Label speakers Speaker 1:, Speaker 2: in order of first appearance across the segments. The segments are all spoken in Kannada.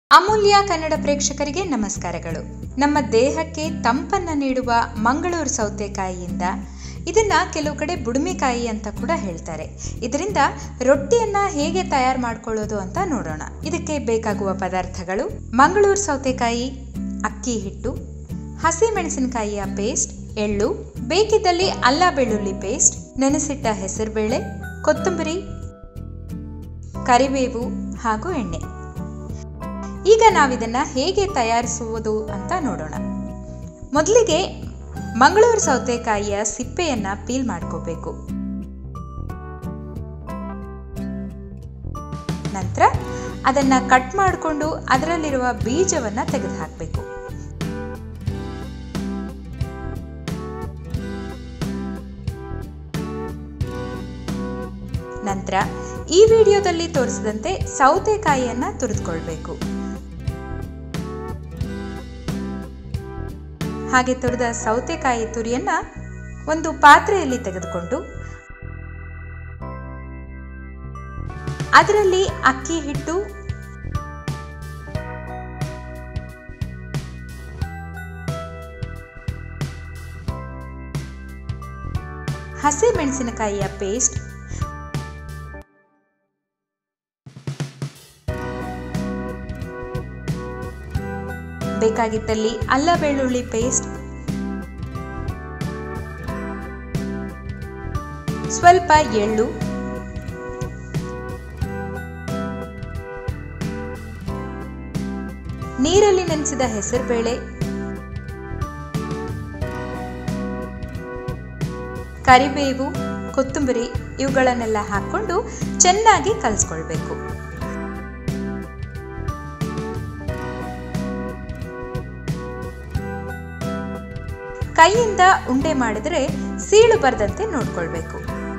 Speaker 1: ಅಮೂಲ್ಯ ಕನ್ನಡ ಪ್ರೇಕ್ಷಕರಿಗೆ ನಮಸ್ಕಾರಗಳು. ನಮ್ಮ ದೇಹಕ್ಕೆ ತಂಪನ್ನು ನೀಡುವ ಮಂಗಳೂರು ಸೌತೆಕಾಯಿಯಿಂದ ಇದನ್ನ ಕೆಲವು ಕಡೆ ಬುಡುಮೆಕಾಯಿ ಅಂತ ಕೂಡ ಹೇಳ್ತಾರೆ. ಇದರಿಂದ ರೊಟ್ಟಿಯನ್ನ ಹೇಗೆ ತಯಾರು ಮಾಡ್ಕೊಳ್ಳೋದು ಅಂತ ನೋಡೋಣ. ಇದಕ್ಕೆ ಬೇಕಾಗುವ ಪದಾರ್ಥಗಳು: ಮಂಗಳೂರು ಸೌತೆಕಾಯಿ, ಅಕ್ಕಿ ಹಿಟ್ಟು, ಹಸಿ ಮೆಣಸಿನಕಾಯಿಯ ಪೇಸ್ಟ್, ಎಳ್ಳು, ಬೇಕಿದ್ದಲ್ಲಿ ಅಲ್ಲ ಬೆಳ್ಳುಳ್ಳಿ ಪೇಸ್ಟ್, ನೆನೆಸಿಟ್ಟ ಹೆಸರುಬೇಳೆ, ಕೊತ್ತಂಬರಿ, ಕರಿಬೇವು ಹಾಗೂ ಎಣ್ಣೆ. ಈಗ ನಾವಿದನ್ನ ಹೇಗೆ ತಯಾರಿಸುವುದು ಅಂತ ನೋಡೋಣ. ಮೊದಲಿಗೆ ಮಂಗಳೂರು ಸೌತೆಕಾಯಿಯ ಸಿಪ್ಪೆಯನ್ನ ಪೀಲ್ ಮಾಡ್ಕೋಬೇಕು. ನಂತರ ಅದನ್ನ ಕಟ್ ಮಾಡಿಕೊಂಡು ಅದರಲ್ಲಿರುವ ಬೀಜವನ್ನ ತೆಗೆದು ಹಾಕಬೇಕು. ನಂತರ ಈ ವಿಡಿಯೋದಲ್ಲಿ ತೋರಿಸಿದಂತೆ ಸೌತೆಕಾಯಿಯನ್ನ ತುರಿದುಕೊಳ್ಬೇಕು. ಹಾಗೆ ತುರಿದ ಸೌತೆಕಾಯಿ ತುರಿಯನ್ನ ಒಂದು ಪಾತ್ರೆಯಲ್ಲಿ ತೆಗೆದುಕೊಂಡು ಅದರಲ್ಲಿ ಅಕ್ಕಿ ಹಿಟ್ಟು, ಹಸಿ ಮೆಣಸಿನಕಾಯಿಯ ಪೇಸ್ಟ್, ಬೇಕಾಗಿದ್ದಲ್ಲಿ ಅಲ್ಲ ಬೆಳ್ಳುಳ್ಳಿ ಪೇಸ್ಟ್, ಸ್ವಲ್ಪ ಎಳ್ಳು, ನೀರಲ್ಲಿ ನೆನೆಸಿದ ಹೆಸರುಬೇಳೆ, ಕರಿಬೇವು, ಕೊತ್ತಂಬರಿ ಇವುಗಳನ್ನೆಲ್ಲ ಹಾಕೊಂಡು ಚೆನ್ನಾಗಿ ಕಲಸ್ಕೊಳ್ಬೇಕು. ಕೈಯಿಂದ ಉಂಡೆ ಮಾಡಿದರೆ ಸೀಳು ಬರದಂತೆ ನೋಡ್ಕೊಳ್ಬೇಕು.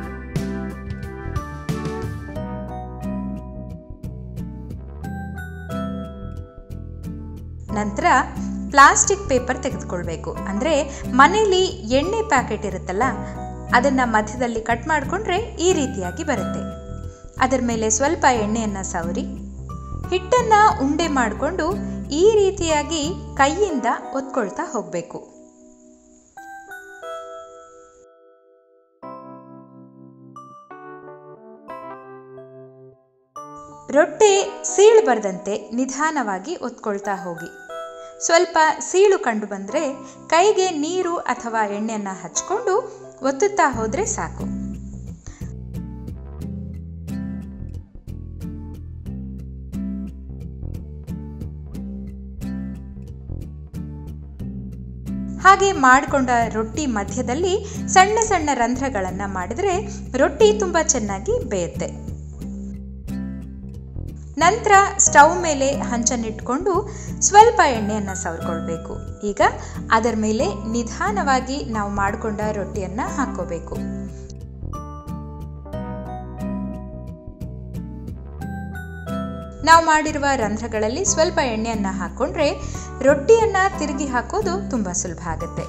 Speaker 1: ನಂತರ ಪ್ಲಾಸ್ಟಿಕ್ ಪೇಪರ್ ತೆಗೆದುಕೊಳ್ಬೇಕು. ಅಂದ್ರೆ ಮನೆಯಲ್ಲಿ ಎಣ್ಣೆ ಪ್ಯಾಕೆಟ್ ಇರುತ್ತಲ್ಲ, ಅದನ್ನ ಮಧ್ಯದಲ್ಲಿ ಕಟ್ ಮಾಡಿಕೊಂಡ್ರೆ ಈ ರೀತಿಯಾಗಿ ಬರುತ್ತೆ. ಅದರ ಮೇಲೆ ಸ್ವಲ್ಪ ಎಣ್ಣೆಯನ್ನ ಸವರಿ ಹಿಟ್ಟನ್ನ ಉಂಡೆ ಮಾಡಿಕೊಂಡು ಈ ರೀತಿಯಾಗಿ ಕೈಯಿಂದ ಒತ್ಕೊಳ್ತಾ ಹೋಗ್ಬೇಕು. ರೊಟ್ಟಿ ಸೀಳು ಬರದಂತೆ ನಿಧಾನವಾಗಿ ಒತ್ಕೊಳ್ತಾ ಹೋಗಿ. ಸ್ವಲ್ಪ ಸೀಳು ಕಂಡು ಬಂದರೆ ಕೈಗೆ ನೀರು ಅಥವಾ ಎಣ್ಣೆಯನ್ನು ಹಚ್ಕೊಂಡು ಒತ್ತುತ್ತಾ ಹೋದರೆ ಸಾಕು. ಹಾಗೆ ಮಾಡಿಕೊಂಡ ರೊಟ್ಟಿ ಮಧ್ಯದಲ್ಲಿ ಸಣ್ಣ ಸಣ್ಣ ರಂಧ್ರಗಳನ್ನು ಮಾಡಿದರೆ ರೊಟ್ಟಿ ತುಂಬ ಚೆನ್ನಾಗಿ ಬೇಯುತ್ತೆ. ನಂತರ ಸ್ಟವ್ ಮೇಲೆ ಹಂಚನ್ನಿಟ್ಕೊಂಡು ಸ್ವಲ್ಪ ಎಣ್ಣೆಯನ್ನು ಸವರ್ಕೊಳ್ಬೇಕು. ಈಗ ಅದರ ಮೇಲೆ ನಿಧಾನವಾಗಿ ನಾವು ಮಾಡಿಕೊಂಡ ರೊಟ್ಟಿಯನ್ನ ಹಾಕೋಬೇಕು. ನಾವು ಮಾಡಿರುವ ರಂಧ್ರಗಳಲ್ಲಿ ಸ್ವಲ್ಪ ಎಣ್ಣೆಯನ್ನ ಹಾಕೊಂಡ್ರೆ ರೊಟ್ಟಿಯನ್ನ ತಿರುಗಿ ಹಾಕೋದು ತುಂಬಾ ಸುಲಭ ಆಗುತ್ತೆ.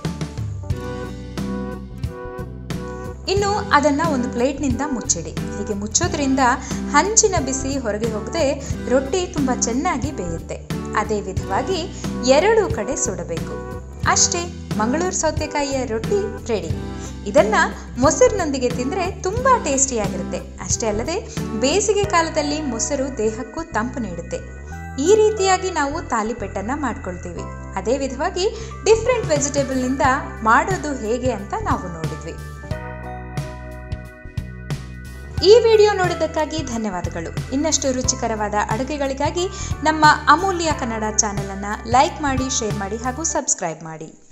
Speaker 1: ಇನ್ನು ಅದನ್ನ ಒಂದು ಪ್ಲೇಟ್ನಿಂದ ಮುಚ್ಚಿಡಿ. ಹೀಗೆ ಮುಚ್ಚೋದ್ರಿಂದ ಹಂಚಿನ ಬಿಸಿ ಹೊರಗೆ ಹೋಗದೆ ರೊಟ್ಟಿ ತುಂಬಾ ಚೆನ್ನಾಗಿ ಬೇಯುತ್ತೆ. ಅದೇ ವಿಧವಾಗಿ ಎರಡೂ ಕಡೆ ಸುಡಬೇಕು. ಅಷ್ಟೇ, ಮಂಗಳೂರು ಸೌತೆಕಾಯಿಯ ರೊಟ್ಟಿ ರೆಡಿ. ಇದನ್ನ ಮೊಸರಿನೊಂದಿಗೆ ತಿಂದರೆ ತುಂಬಾ ಟೇಸ್ಟಿಯಾಗಿರುತ್ತೆ. ಅಷ್ಟೇ ಅಲ್ಲದೆ ಬೇಸಿಗೆ ಕಾಲದಲ್ಲಿ ಮೊಸರು ದೇಹಕ್ಕೂ ತಂಪು ನೀಡುತ್ತೆ. ಈ ರೀತಿಯಾಗಿ ನಾವು ತಾಲಿಪೆಟ್ಟನ್ನ ಮಾಡ್ಕೊಳ್ತೀವಿ. ಅದೇ ವಿಧವಾಗಿ ಡಿಫ್ರೆಂಟ್ ವೆಜಿಟೇಬಲ್ನಿಂದ ಮಾಡೋದು ಹೇಗೆ ಅಂತ ನಾವು ನೋಡಿದ್ವಿ. ಈ ವಿಡಿಯೋ ನೋಡಿದ್ದಕ್ಕಾಗಿ ಧನ್ಯವಾದಗಳು. ಇನ್ನಷ್ಟು ರುಚಿಕರವಾದ ಅಡುಗೆಗಳಿಗಾಗಿ ನಮ್ಮ ಅಮೂಲ್ಯ ಕನ್ನಡ ಚಾನೆಲ್ ಅನ್ನು ಲೈಕ್ ಮಾಡಿ, ಶೇರ್ ಮಾಡಿ ಹಾಗೂ ಸಬ್ಸ್ಕ್ರೈಬ್ ಮಾಡಿ.